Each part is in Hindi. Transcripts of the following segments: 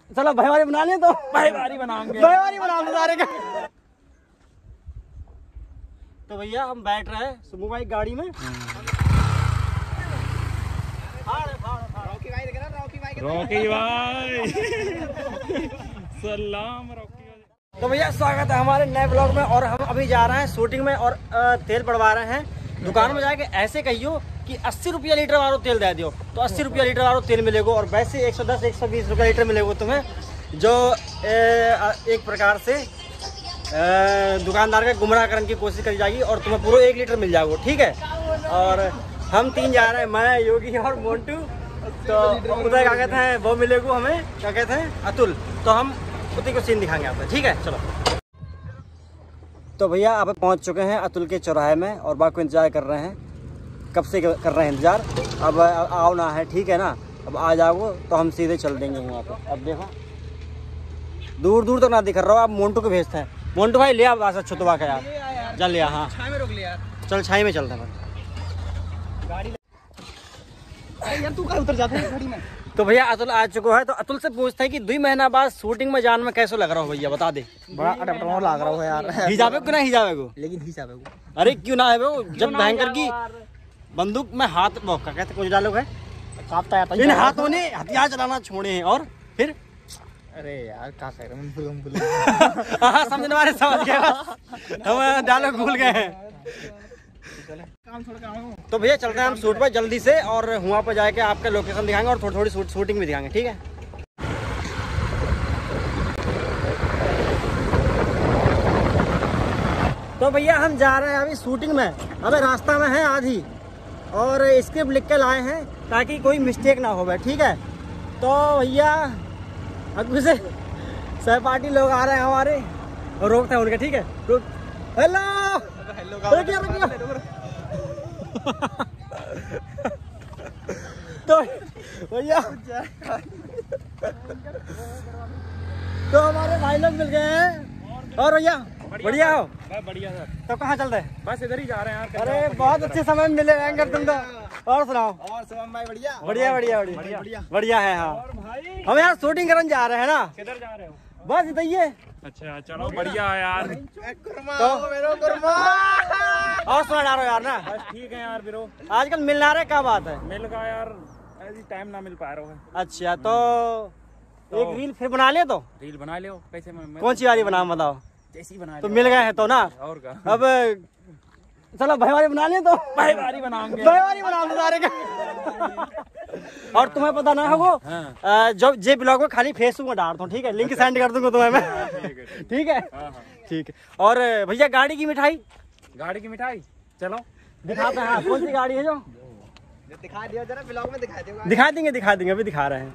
चलो भाईवारी बना ले तो भाईवारी बनाएंगे, भाईवारी बना दो सारे का। तो भैया हम बैठ रहे हैं सुमो भाई गाड़ी में। रॉकी भाई सलाम रॉकी भाई। तो भैया स्वागत है हमारे नए ब्लॉग में। और हम अभी जा रहे हैं शूटिंग में और तेल पड़वा रहे हैं। दुकान में जाके ऐसे कहियो कि 80 रुपया लीटर वालों तेल दे दियो तो 80 रुपया लीटर वालों तेल मिलेगा। और वैसे 110-120 रुपया लीटर मिलेगा तुम्हें, जो एक प्रकार से दुकानदार का गुमराह करने की कोशिश करी जाएगी और तुम्हें पूरा 1 लीटर मिल जाएगा, ठीक है। और हम 3 जा रहे हैं, मैं, योगी और मोन्टू। तो उधर क्या कहते हैं वो मिलेगा हमें, क्या कहते हैं, अतुल। तो हम उसी को सीन दिखाएंगे आपको, ठीक है। चलो तो भैया आप पहुंच चुके हैं अतुल के चौराहे में और बाग को इंतजार कर रहे हैं। कब से कर रहे हैं इंतजार, अब आओ ना है, ठीक है ना। अब आ जाओ तो हम सीधे चल देंगे वहाँ पे। अब देखो दूर दूर तक ना दिख रहा हो, आप मोन्टू को भेजते हैं। मोन्टू भाई ले आप आशा छुतवा का यार, चल लिया। हाँ छाई में रोक लिया, चल छाई में चलते हैं गाड़ी। यार तू कहाँ उतर जाता है गाड़ी में। तो भैया अतुल आ चुका है। तो अतुल से पूछते हैं कि 2 महीना बाद शूटिंग में जान में कैसे लग रहा हो भैया, बता दे। बड़ा अटपटा लग रहा हो यार। हिजाबे को ना हिजाबे को, लेकिन हिसाब है वो। अरे क्यों ना है वो, जब भयंकर की बंदूक में हाथ वो क्या कहते कुछ डालोग है, कांपता है इन हाथों ने हथियार चलाना छोड़े हैं। और फिर अरे यार क्या कह रहे हैं, हाँ समझने वाले समझ गए, बस हम डायलॉग भूल गए हैं। तो भैया चलते हैं हम शूट पर जल्दी से और वहाँ पर जाके आपका लोकेशन दिखाएंगे और थोड़ी शूटिंग भी दिखाएंगे, ठीक है। तो भैया हम जा रहे हैं अभी शूटिंग में। अबे रास्ता में है आधी और स्क्रिप्ट लिख के लाए हैं ताकि कोई मिस्टेक ना हो, ठीक है। तो भैया अभी से सहपाठी लोग आ रहे हैं हमारे और रोकते हैं उनके, ठीक है। हेलो तो भैया तो हमारे भाई लोग मिल गए हैं। और भैया बढ़िया हो? बढ़िया सर। तो कहाँ चल रहे हैं? बस इधर ही जा रहे हैं यार। अरे बहुत अच्छे समय मिले रहेंगे तुम तो। और सुनाओ। और शिवम भाई बढ़िया बढ़िया बढ़िया बढ़िया बढ़िया है। हाँ और भाई हम यार शूटिंग करने जा रहे हैं ना। किधर जा रहे हो? बस इधर ही है। अच्छा चलो बढ़िया है यार। तो और सुना डालो यार ना। बस ठीक है यार बिरो। आजकल मिलना रहे, क्या बात है? मिल गया यार, ऐसी टाइम ना मिल पा रहा है। अच्छा तो एक रील फिर बना ले। तो रील बना ले कैसे? मैं कौन सी वाली बनाऊं बताओ? जैसी बना तो मिल गए हैं तो ना। और का अब चलो भाईवारी बना ले तो भाईवारी बनाएंगे, भाईवारी बना दो सारे का। और तुम्हें पता ना है वो जो जे ब्लॉग में खाली फेसबुक में डालता हूँ, ठीक है। लिंक सेंड कर दूंगा तुम्हें मैं, ठीक है ठीक है। और भैया गाड़ी की मिठाई, गाड़ी की मिठाई चलो दिखाते हैं। कौन सी गाड़ी है जो दिखा दियो जरा, ब्लॉग में दिखा दियो। दिखा देंगे अभी दिखा रहे हैं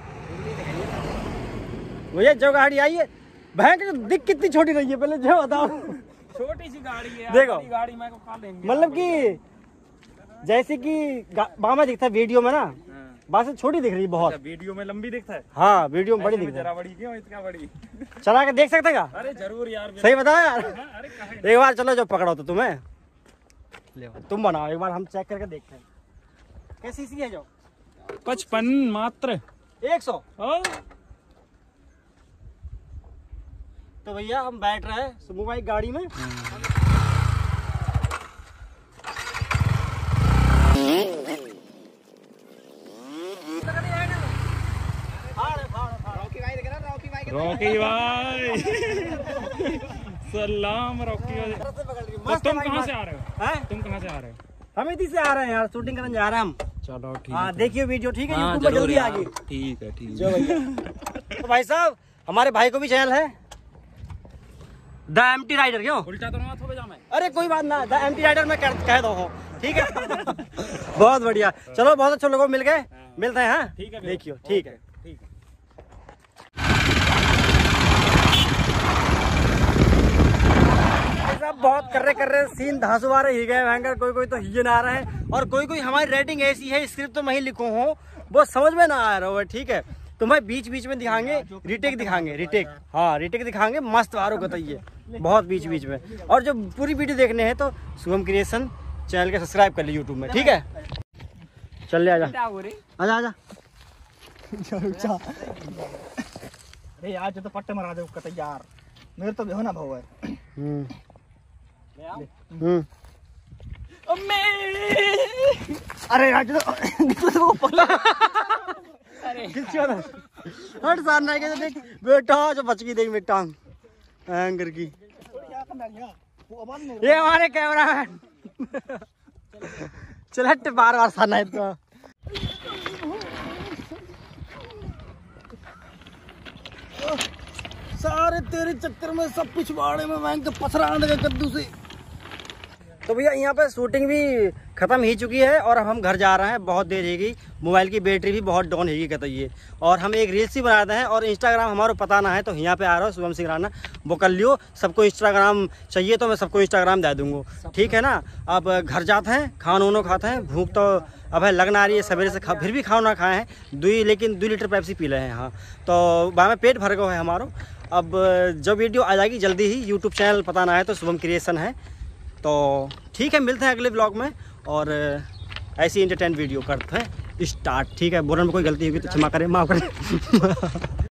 भैया। जो गाड़ी आई है भैंस दिख कितनी छोटी रही है, पहले जो बताओ। छोटी सी गाड़ी है देखो गाड़ी में खा लेंगे, मतलब कि जैसे कि बामा दिखता है वीडियो में ना, बस छोटी दिख रही है बहुत। वीडियो में लंबी दिखता है। हाँ वीडियो में बड़ी दिखती है। जरा बड़ी क्यों इतना बड़ी? चला के देख सकते क्या? अरे जरूर यार, सही बताओ यार। अरे एक बार चलो जो पकड़ो तो तुम्हें ले तुम बनाओ एक बार, हम चेक करके देखते हैं कैसी सी है जो। 55 मात्र 100। तो भैया हम बैठ रहे हैं सुमो भाई गाड़ी में। रॉकी भाई सलाम रॉकी भाई। तो तुम कहाँ से आ रहे हो? हैं? तुम कहाँ से आ रहे हो? हम इसी से आ रहे हैं यार, शूटिंग करने जा रहे हैं हम। चलो ठीक हाँ देखिए वीडियो, ठीक है। हाँ, यूट्यूब पर जल्दी आ गई। ठीक है ठीक जो भैया तो भाई साहब हमारे भाई को भी चैनल है द एम्प्टी राइडर। क्यों उल्टा तो ना थोड़ा जा मैं? अरे कोई बात ना, द एम्प्टी राइडर में कह दो हो, ठीक है। बहुत बढ़िया, चलो बहुत अच्छे लोगों मिल गए, मिलते हैं। हाँ ठीक है देखियो, ठीक है ठीक है। सब बहुत कर रहे सीन धांसू आ रहे ही गए भयंकर। कोई तो हिजन आ रहे हैं और कोई हमारी रेटिंग ऐसी है, स्क्रिप्ट तो मैं ही लिखूं हूँ, वो समझ में ना आ रहा हो, ठीक है। तुम्हें बीच बीच में दिखाएंगे, रिटेक दिखाएंगे, रिटेक। हाँ रिटेक दिखाएंगे, मस्त वारों बताइए बहुत बीच बीच में। और जो पूरी वीडियो देखने हैं तो शुभम क्रिएशन चैनल के सब्सक्राइब कर लीजिए यूट्यूब में, ठीक है। चल ले आजा आजा आजा। हे आज तो पट्टे मरा दे कत यार मेरे तो हो ना भाव है अरे आज तो अरे हट सारना के देख बेटा जो बच गई देख मेरी टांग एंगर की ये हमारे कैमरा मैन चल हट बार बार सारना है तो सारे तेरे चक्कर में सब पिछवाड़े में मैं पथरा लगा कद्दू से। तो भैया यहाँ पे शूटिंग भी ख़त्म ही चुकी है और अब हम घर जा रहे हैं। बहुत देर रहेगी, मोबाइल की बैटरी भी बहुत डाउन हैगी कहते ये। और हम एक रील्स ही बनाते हैं और इंस्टाग्राम हमारा पता ना है तो यहाँ पे आ रहा हो शुभम सिंह राणा वो कर लियो। सबको इंस्टाग्राम चाहिए तो मैं सबको इंस्टाग्राम दे दूँगा, ठीक है ना। अब घर जाते हैं, खाना वाना खाते हैं, भूख तो अब है लगना आ रही है सवेरे से फिर भी खाना खाए हैं लेकिन 2 लीटर पेप्सी पी रहे हैं यहाँ। तो बाद में पेट भर गया है हमारा। अब जब वीडियो आ जाएगी जल्दी ही, यूट्यूब चैनल पता ना है तो शुभम क्रिएशन है। तो ठीक है, मिलते हैं अगले ब्लॉग में और ऐसी एंटरटेन वीडियो करते हैं स्टार्ट, ठीक है। बोलने में कोई गलती होगी तो क्षमा करें, माफ़ करें।